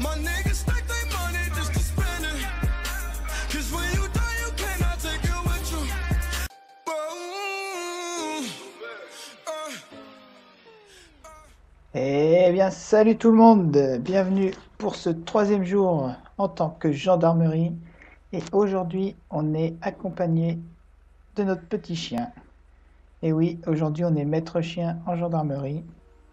My niggas stack their money just to spend it. Cause when you die, you cannot take it with you. Eh bien, salut tout le monde, bienvenue pour ce troisième jour en tant que gendarmerie. Et aujourd'hui, on est accompagné de notre petit chien. Et oui, aujourd'hui, on est maître chien en gendarmerie.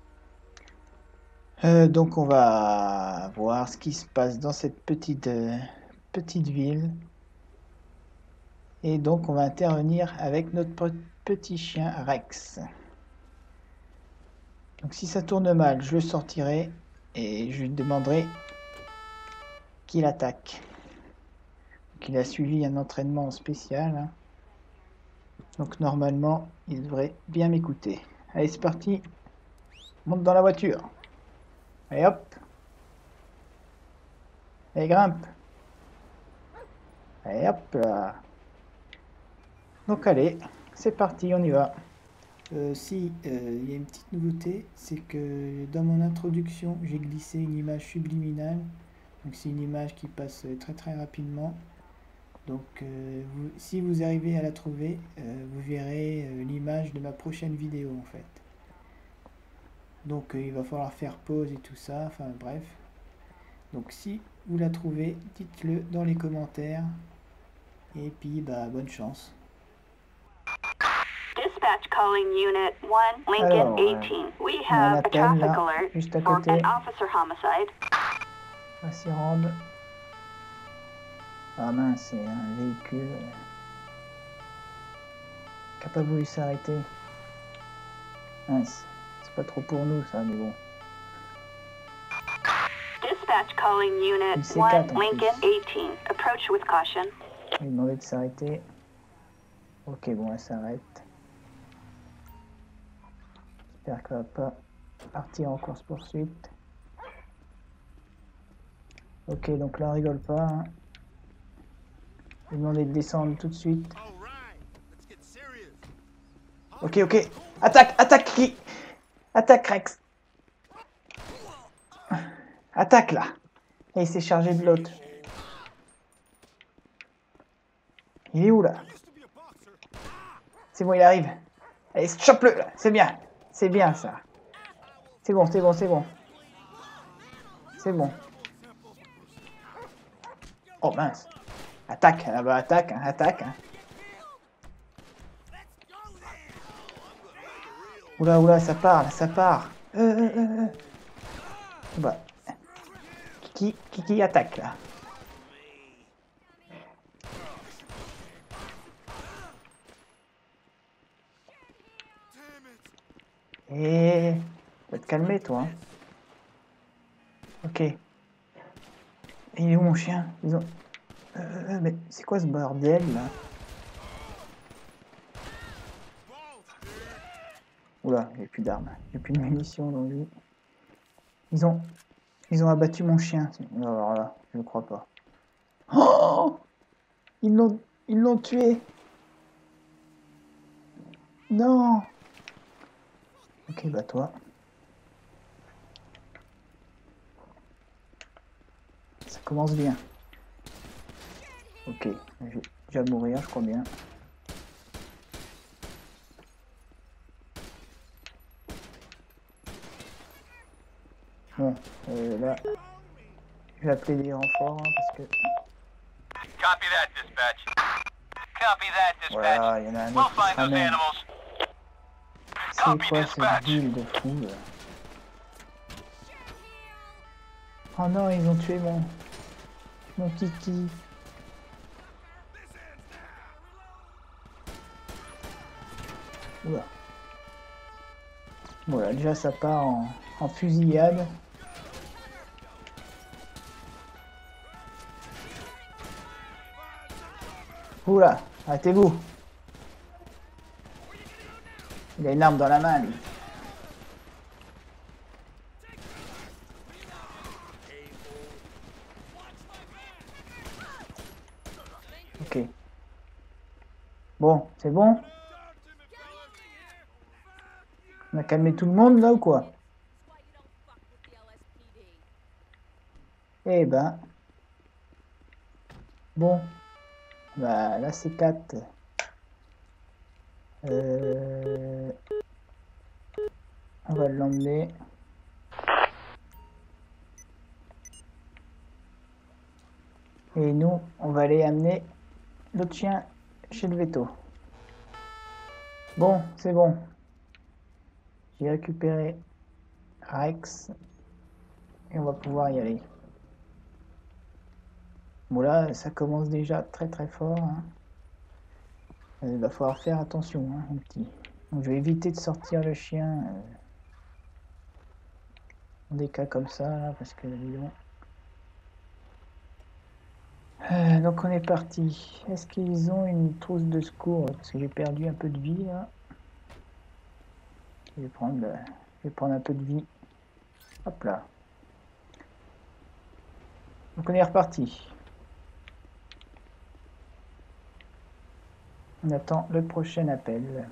Donc, on va voir ce qui se passe dans cette petite ville. Et donc, on va intervenir avec notre petit chien Rex. Donc, si ça tourne mal, je le sortirai et je lui demanderai qu'il attaque. Donc, il a suivi un entraînement spécial, hein. Donc normalement, il devrait bien m'écouter. Allez, c'est parti. Monte dans la voiture. Allez hop. Allez, grimpe. Allez hop là. Donc allez, c'est parti, on y va. Il y a une petite nouveauté, c'est que dans mon introduction, j'ai glissé une image subliminale. Donc c'est une image qui passe très rapidement. Donc si vous arrivez à la trouver, vous verrez l'image de ma prochaine vidéo en fait. Donc il va falloir faire pause et tout ça, enfin bref. Donc si vous la trouvez, dites-le dans les commentaires. Et puis bonne chance. Dispatch calling Unit 1, Lincoln 18. We have a traffic alert juste à for côté. an officer homicide. On va s'y rendre. Ah mince, c'est un véhicule qui n'a pas voulu s'arrêter. Mince, c'est pas trop pour nous ça, mais bon. Dispatch calling Unit C4 1, Lincoln 18. Approach with caution. On lui demandait de s'arrêter. Ok, bon, elle s'arrête. J'espère qu'elle va pas partir en course-poursuite. Ok, donc là on rigole pas, hein. Je lui demandais de descendre tout de suite. Ok, attaque, Kiki. Attaque Rex. Attaque là. Et il s'est chargé de l'autre. Il est où là? C'est bon, il arrive. Allez, chope-le là. C'est bien ça. C'est bon. C'est bon. Oh mince. Attaque, là-bas, attaque. Oula, ça part. Kiki attaque là. Et va te calmer toi, hein. Ok. Et il est où mon chien? Mais c'est quoi ce bordel là? Oula, il n'y a plus d'armes, il n'y a plus de munitions dans lui. Ils ont abattu mon chien. Alors là, je ne crois pas. Oh! Ils l'ont tué. Non. Ok, toi. Ça commence bien. Ok, je vais déjà mourir, je crois bien. Bon, là, je vais appeler des renforts, hein, parce que... Copy that, dispatch. Copy that, dispatch. Voilà, il y en a un We'll autre qui find se those ramène. animals. C'est Copy, quoi cette dispatch. ville de fou là? Oh non, ils ont tué mon Kiki. Oula. Voilà, déjà ça part en fusillade. Oula, arrêtez-vous. Il a une arme dans la main, lui. Ok. Bon, c'est bon? On a calmé tout le monde là ou quoi? Eh ben. Bon. Bah, là, c'est 4. On va l'emmener. Et nous, on va aller amener l'autre chien chez le veto. Bon, c'est bon. J'ai récupéré Rex. Et on va pouvoir y aller. Bon là, ça commence déjà très très fort. Hein. Il va falloir faire attention, hein, mon petit. Donc je vais éviter de sortir le chien dans des cas comme ça, là, parce que disons. Donc on est parti. Est-ce qu'ils ont une trousse de secours? Parce que j'ai perdu un peu de vie là. Je vais prendre un peu de vie. Hop là. Donc on est reparti. On attend le prochain appel.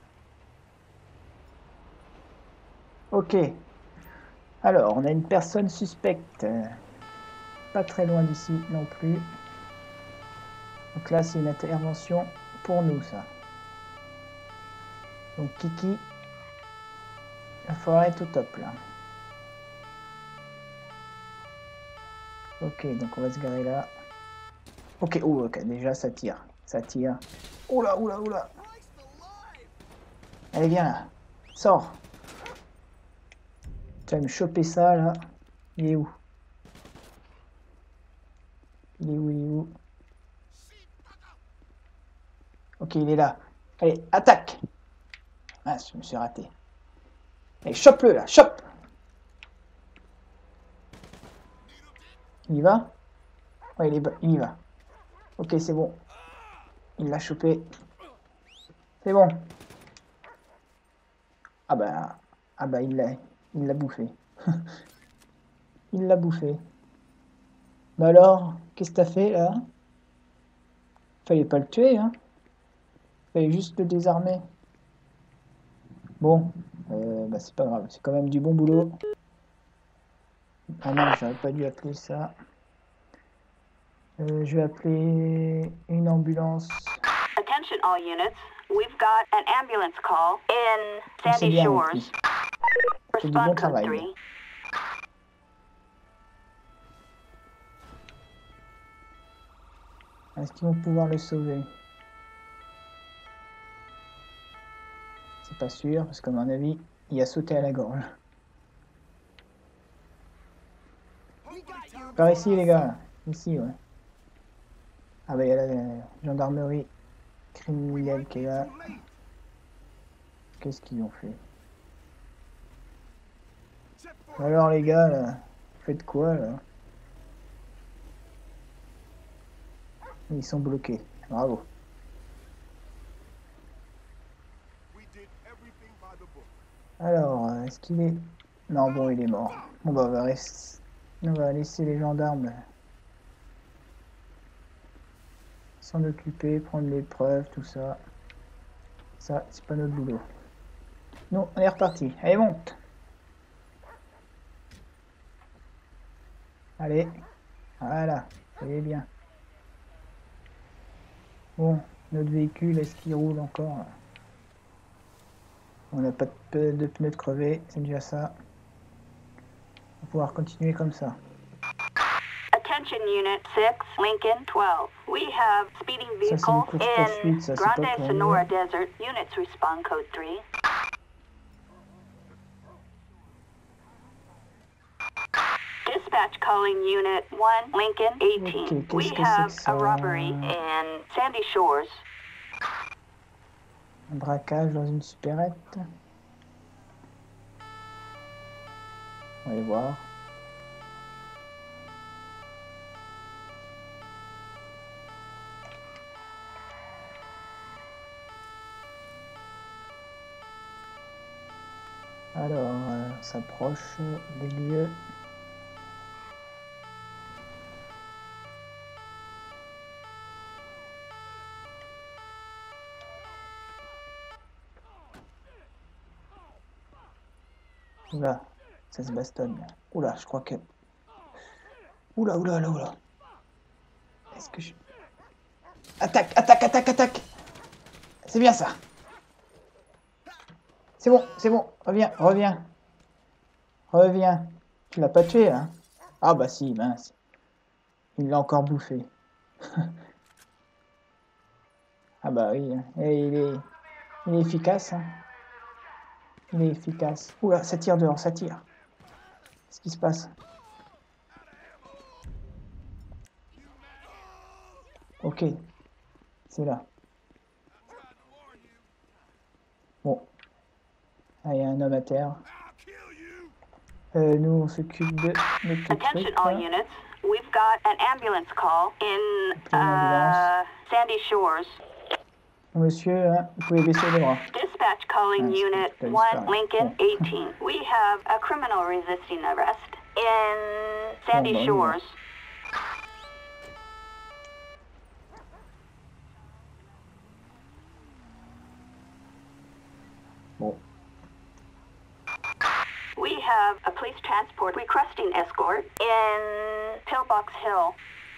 Ok. Alors, on a une personne suspecte. Pas très loin d'ici non plus. Donc là, c'est une intervention pour nous, ça. Donc Kiki, il va falloir être au top, là. Ok, donc on va se garer là. Ok, oh, ok, déjà ça tire. Ça tire. Oula, oula, oula. Allez, viens là. Sors. Tu vas me choper ça, là. Il est où? Il est où? Il est où? Ok, il est là. Allez, attaque. Ah, je me suis raté. Allez, chope-le, là. Chope. Il y va? Ouais, il y va. Ok, c'est bon. Il l'a chopé. C'est bon. Ah bah il l'a bouffé. Il l'a bouffé. Bah alors, qu'est-ce que t'as fait là? Fallait pas le tuer, hein? Fallait juste le désarmer. Bon, bah c'est pas grave, c'est quand même du bon boulot. Ah non, j'aurais pas dû appeler ça. Je vais appeler une ambulance. Attention all units. We've got an ambulance call in C'est Sandy bien, Shores. petit. C'est du bon Respond code travail. 3. Est-ce qu'ils vont pouvoir le sauver? C'est pas sûr, parce qu'à mon avis, il a sauté à la gorge. Par ici, les gars. Ici, ouais. Ah bah, il y a la gendarmerie criminelle qui est là. Qu'est-ce qu'ils ont fait? Alors, les gars, là, vous faites quoi, là? Ils sont bloqués. Bravo. Alors, est-ce qu'il est... Non, bon, il est mort. Bon, bah, on va laisser les gendarmes s'en occuper, prendre les preuves, tout ça. Ça, c'est pas notre boulot. Nous, on est reparti. Allez, monte! Allez. Voilà. Allez bien. Bon, notre véhicule, est-ce qu'il roule encore? On n'a pas de pneus crevés, c'est déjà ça. On va pouvoir continuer comme ça. Attention Unit 6, Lincoln 12. We have speeding Ça, c'est vehicle une course-poursuite, ça, in c'est pas Grande pour Sonora nous. Desert. Units respond code 3. Dispatch calling Unit 1, Lincoln 18. Ok, We qu'est-ce que have c'est que ça? a robbery in Sandy Shores. Un braquage dans une supérette. On va aller voir. Alors, on s'approche des lieux. Oula, ça se bastonne. Oula, je crois que... Oula, oula, oula, oula. Est-ce que je... Attaque, attaque, attaque, attaque. C'est bien ça. C'est bon, reviens, reviens. Reviens. Tu l'as pas tué, hein? Ah bah si, mince. Il l'a encore bouffé. Ah bah oui, hein. Et il est efficace, hein. Il est efficace. Oula, ça tire dehors, ça tire. Qu'est-ce qui se passe? Ok, c'est là. Bon. Ah, il y a un homme à terre. Nous, on s'occupe de notre truc. Attention all units. We've got an ambulance call in Sandy Shores. Monsieur, hein, vous pouvez baisser les bras. Dispatch calling Unit 1 Lincoln 18. We have a criminal resisting arrest in Sandy Shores. Bon. We have a police transport requesting escort in Pillbox Hill.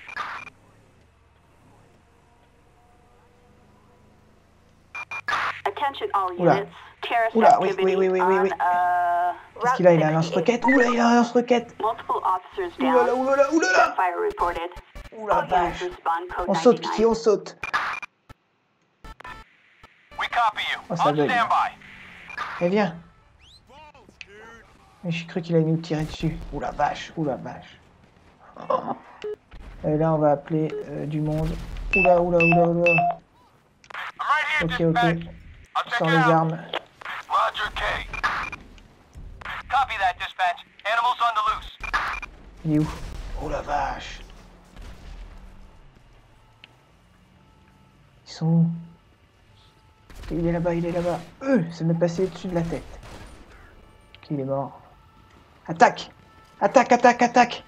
Attention all units. Terrorist activity on Qu'est-ce qu'il a? Il a un lance-roquette. Oula, il a un lance-roquette. Multiple officers Oulala, down. oulala, oulala. Fire reported. Oula, All units vache. respond code On saute, 99. Kiki, on saute. We copy you. Oh, ça On bug. standby. Eh, viens. J'ai cru qu'il allait nous tirer dessus. Oula, vache, oula, vache. Oh. Et là, on va appeler du monde. Oula, oula, oula, oula. I'm right here, Ok, ok. dispatch. I'll check Sans it les out. armes. Roger, K. Copy that, dispatch. Animals on the loose. Il est où? Oh la vache. Ils sont où? Ok, il est là-bas, il est là-bas. Ça m'est passé au-dessus de la tête. Ok, il est mort. Attaque! Attaque, attaque, attaque!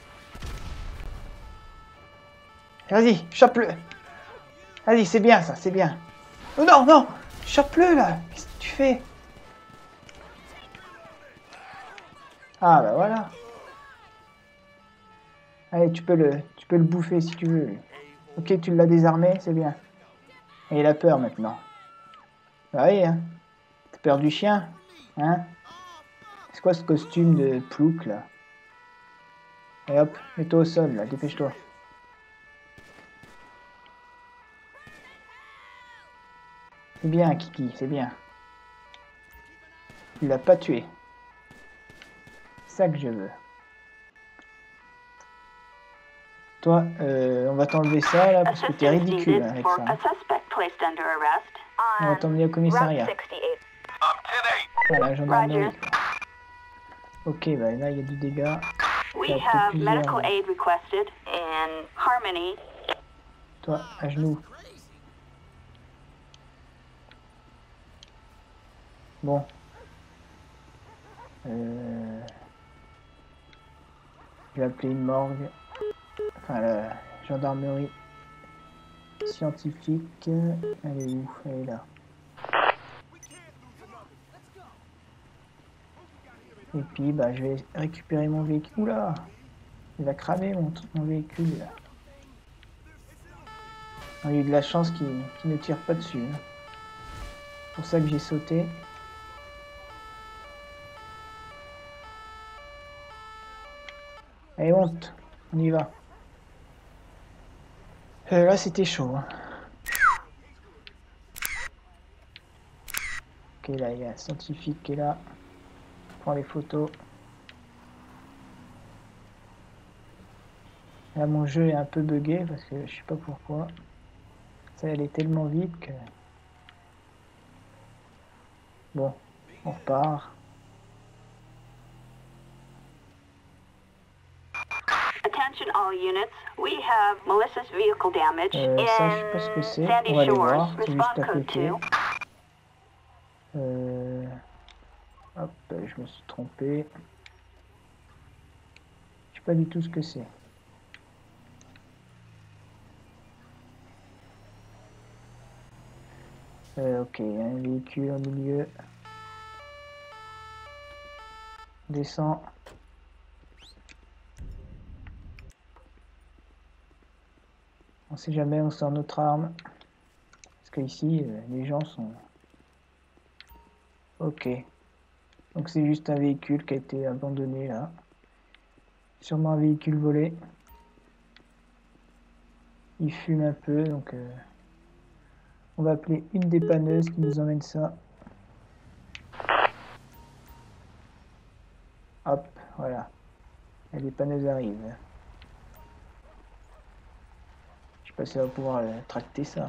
Vas-y, chope-le! Vas-y, c'est bien ça, c'est bien. Oh non, non! Chope-le là! Qu'est-ce que tu fais? Ah bah voilà. Allez, tu peux le bouffer si tu veux. Ok, tu l'as désarmé, c'est bien. Et il a peur maintenant. Bah oui, hein. T'as peur du chien, hein? C'est quoi ce costume de plouc là? Et hop, mets-toi au sol là, dépêche-toi. C'est bien, Kiki, c'est bien. Il l'a pas tué. C'est ça que je veux. Toi, on va t'enlever ça là parce que t'es ridicule hein, avec ça. On va t'emmener au commissariat. Voilà, gendarmerie. Ok, bah là il y a du dégât. We have medical aid requested in Harmony. Toi, à genoux. Bon. Je vais appeler une morgue. Enfin, la gendarmerie scientifique. Elle est où? Elle est là. Et puis, bah, je vais récupérer mon véhicule. Oula! Il va cramer mon véhicule. Là. On a eu de la chance qu'il ne tire pas dessus. Hein. C'est pour ça que j'ai sauté. Allez, monte. On y va. Là, c'était chaud. Hein. Ok, là, il y a un scientifique qui est là. Prends les photos. Là, mon jeu est un peu bugué parce que je sais pas pourquoi. Ça allait tellement vite que... Bon, on repart. Attention all units. We have Melissa's vehicle damage ça, je sais pas ce que c'est. Sandy On va aller Shores. voir. C'est juste Response à code côté. 2. Hop, je me suis trompé. Je sais pas du tout ce que c'est. Ok, il y a un véhicule au milieu. Descend. On sait jamais, on sort notre arme. Parce que ici, les gens sont... Ok. Donc c'est juste un véhicule qui a été abandonné là. Sûrement un véhicule volé. Il fume un peu, donc on va appeler une dépanneuse qui nous emmène ça. Hop, voilà. La dépanneuse arrive. Je sais pas si elle va pouvoir tracter ça.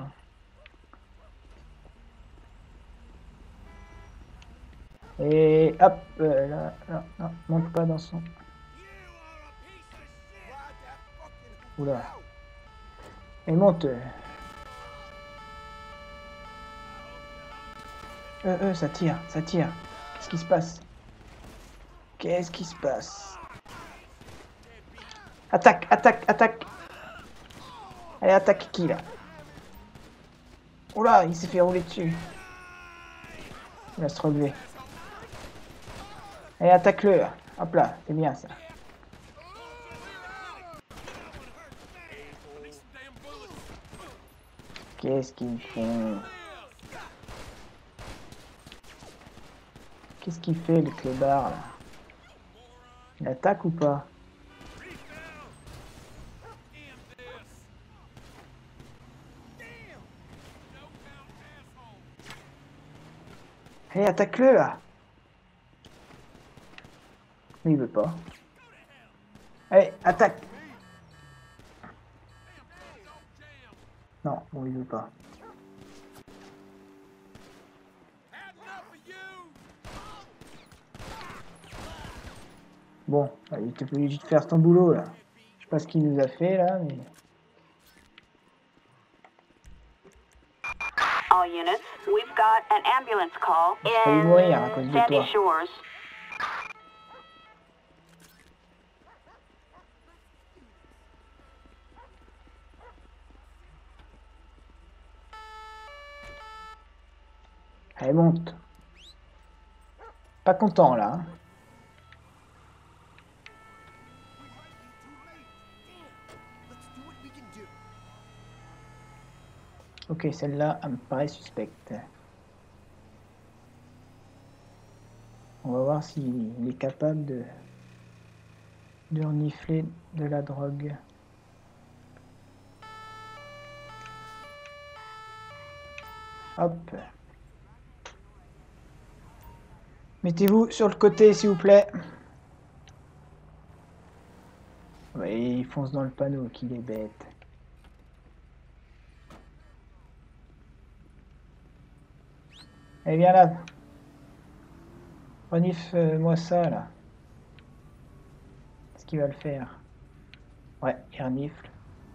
Et hop, là, non, monte pas dans son... Oula. Et monte. Ça tire, ça tire. Qu'est-ce qui se passe? Qu'est-ce qui se passe? Attaque, attaque, attaque. Allez, attaque qui là? Oula, il s'est fait rouler dessus. Il va se relever. Allez, attaque-le. Hop là, c'est bien ça. Qu'est-ce qu'ils font? Qu'est-ce qu'il fait le clébard là? Il attaque ou pas? Allez, attaque-le là! Mais il veut pas. Allez, attaque! Non, bon, il veut pas. Bon, il était obligé de faire ton boulot là. Je sais pas ce qu'il nous a fait là, mais... All units, we've got an ambulance call failli mourir à cause in de Sandy toi. Shores. Allez, monte. Pas content là. Hein. Ok, celle-là, elle me paraît suspecte. On va voir s'il est capable de renifler de la drogue. Hop. Mettez-vous sur le côté, s'il vous plaît. Oui, il fonce dans le panneau, qu'il est bête. Allez, viens là. Renifle-moi ça, là. Est-ce qu'il va le faire? Ouais, il renifle.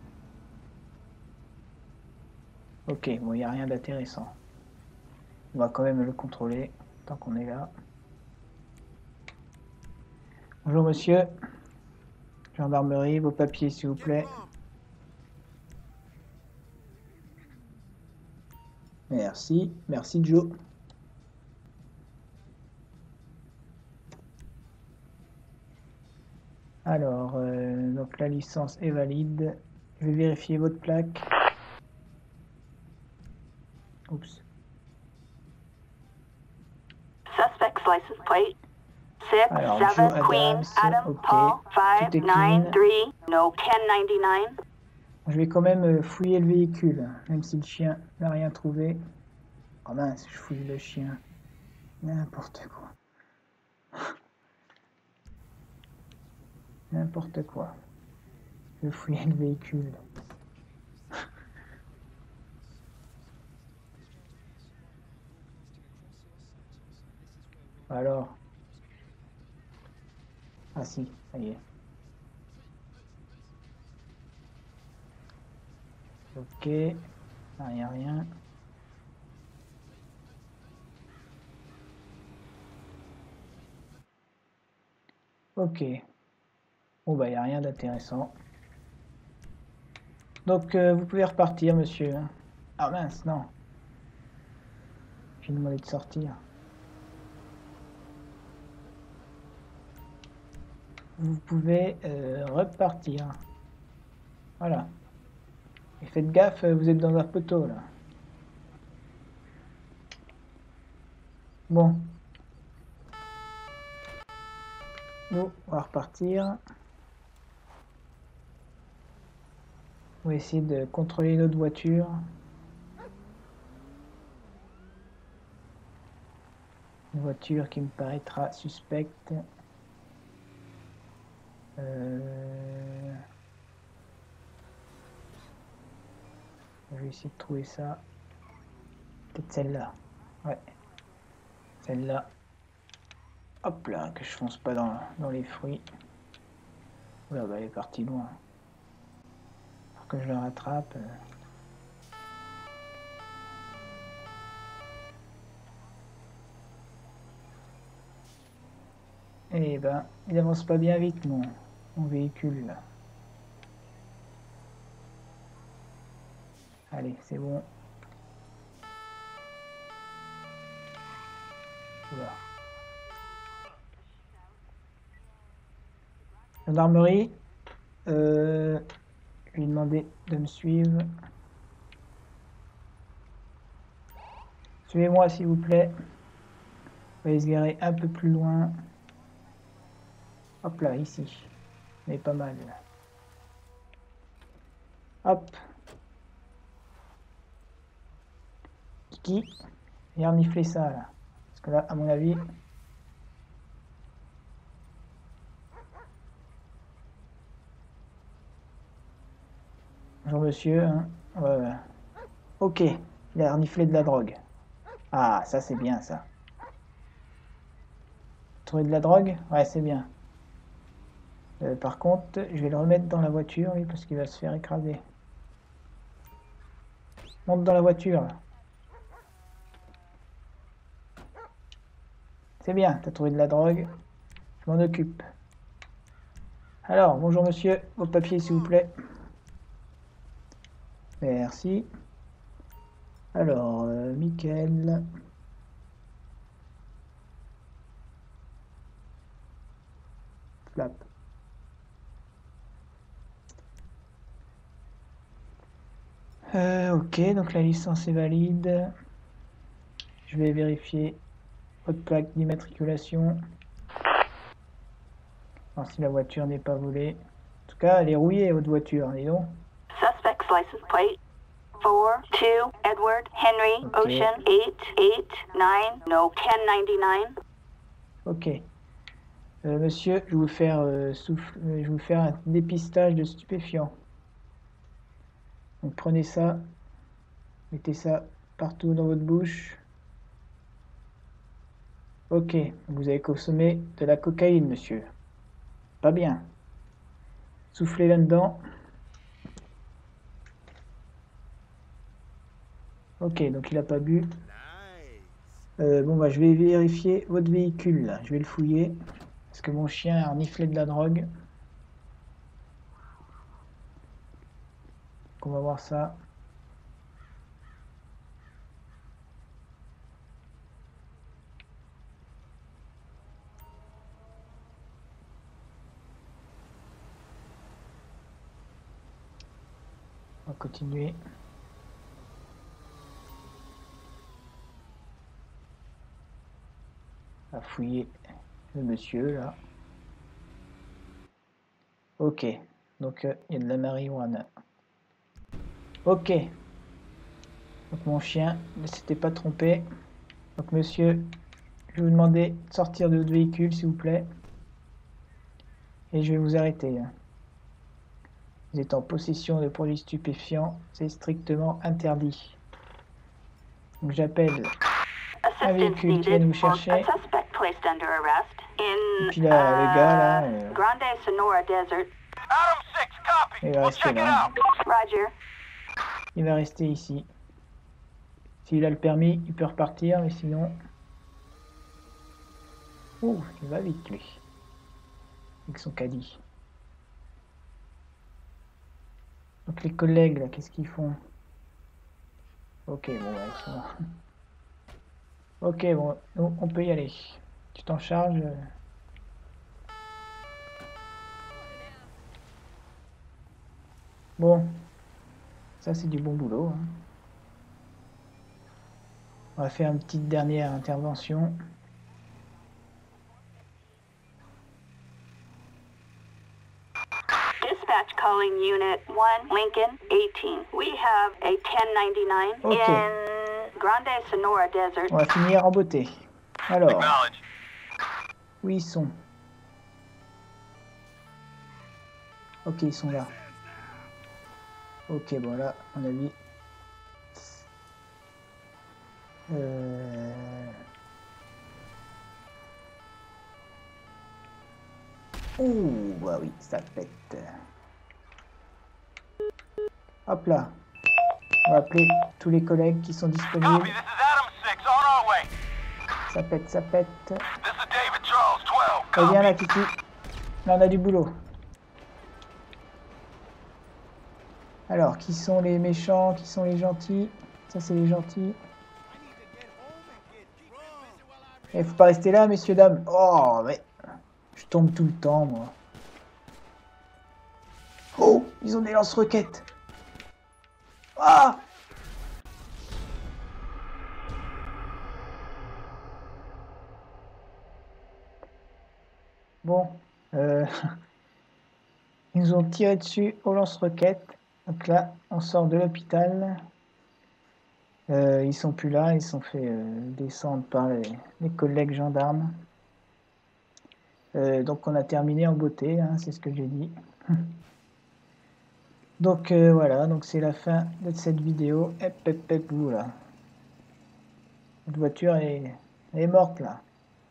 Ok, bon, il n'y a rien d'intéressant. On va quand même le contrôler, tant qu'on est là. Bonjour, monsieur. Gendarmerie, vos papiers, s'il vous plaît. Merci. Merci, Joe. Alors, donc la licence est valide. Je vais vérifier votre plaque. Oups. Suspect's license plate. 6, Alors, 7, Joe Queen, Adams, Adam, ok. Paul, 5, Tout est 9, clean. 3, no 1099. Je vais quand même fouiller le véhicule, même si le chien n'a rien trouvé. Oh mince, je fouille le chien. N'importe quoi. N'importe quoi. Je vais fouiller le véhicule. Alors. Ah si, ça y est. Ok. Ah, y a rien. Ok. Bon bah y a rien d'intéressant. Donc vous pouvez repartir, monsieur. Ah mince, non. J'ai demandé de sortir. Vous pouvez repartir. Voilà. Et faites gaffe, vous êtes dans un poteau là. Bon. Nous, on va repartir. On va essayer de contrôler notre voiture. Une voiture qui me paraîtra suspecte. Je vais essayer de trouver ça. Peut-être celle-là. Ouais. Celle-là. Hop là, que je fonce pas dans les fruits. Oula, bah elle est partie loin. Faut que je la rattrape. Eh ben, il avance pas bien vite mon véhicule là. Allez, c'est bon. Oula. Gendarmerie. Je lui ai demandé de me suivre. Suivez-moi s'il vous plaît. On va aller se garer un peu plus loin. Hop là, ici. Mais pas mal. Hop. Kiki. Viens renifler ça là. Parce que là, à mon avis... Bonjour monsieur. Hein. Ouais. Ok. Il a reniflé de la drogue. Ah, ça c'est bien ça. Trouver de la drogue? Ouais, c'est bien. Par contre, je vais le remettre dans la voiture, oui, parce qu'il va se faire écraser. Monte dans la voiture, là. C'est bien, t'as trouvé de la drogue. Je m'en occupe. Alors, bonjour monsieur, vos papiers s'il vous plaît. Merci. Alors, Mickaël. Flap. Ok, donc la licence est valide. Je vais vérifier votre plaque d'immatriculation. Alors si la voiture n'est pas volée. En tout cas, elle est rouillée votre voiture, dis donc. Suspect's license plate 4-2 Edward Henry Okay. Ocean 889 no 1099. Ok. Monsieur, je vais vous faire un dépistage de stupéfiants. Donc prenez ça, mettez ça partout dans votre bouche. Ok, vous avez consommé de la cocaïne, monsieur. Pas bien. Soufflez là-dedans. Ok, donc il n'a pas bu. Bon, bah, je vais vérifier votre véhicule, là. Je vais le fouiller. Parce que mon chien a reniflé de la drogue. Donc on va voir ça. On va continuer. À fouiller le monsieur là. Ok, donc il y a de la marijuana. Ok, donc mon chien ne s'était pas trompé. Donc monsieur, je vais vous demander de sortir de votre véhicule s'il vous plaît. Et je vais vous arrêter. Vous êtes en possession de produits stupéfiants, c'est strictement interdit. Donc j'appelle un véhicule qui va nous chercher. A suspect placed under arrest Et in puis là, le gars là, Grande Sonora Desert. Adam 6, copy. il va We'll rester check it là. out. Roger. Il va rester ici. S'il a le permis, il peut repartir, mais sinon... Ouh, il va vite lui. Avec son caddie. Donc les collègues là, qu'est-ce qu'ils font? Ok, bon, bah, ils sont là. Ok, bon, nous, on peut y aller. Tu t'en charges. Bon. Ça, c'est du bon boulot. Hein. On va faire une petite dernière intervention. Dispatch calling Unit 1, Lincoln 18. We have a 1099 Ok. in Grande Sonora Desert. On va finir en beauté. Alors, Acknowledge. où ils sont? Ok, ils sont là. Ok, bon là, à mon avis... Ouh, bah oui, ça pète. Hop là. On va appeler tous les collègues qui sont disponibles. Copy, this is Adam 6, on our way. Ça pète, ça pète. This is David Charles 12. Reviens Copy. là, Kiki. Là, on a du boulot. Alors, qui sont les méchants? Qui sont les gentils? Ça, c'est les gentils. Il faut pas rester là, messieurs, dames. Oh, mais... Je tombe tout le temps, moi. Oh, ils ont des lance-roquettes. Ah! Bon, ils nous ont tiré dessus au lance-roquettes. Donc là, on sort de l'hôpital. Ils sont plus là, ils sont fait descendre par les collègues gendarmes. Donc on a terminé en beauté, hein, c'est ce que j'ai dit. Donc voilà, donc c'est la fin de cette vidéo. Là. Cette voiture elle est morte là.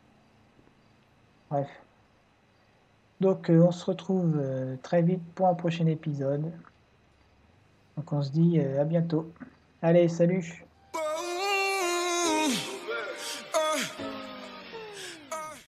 Bref. Donc on se retrouve très vite pour un prochain épisode. Donc on se dit à bientôt. Allez, salut!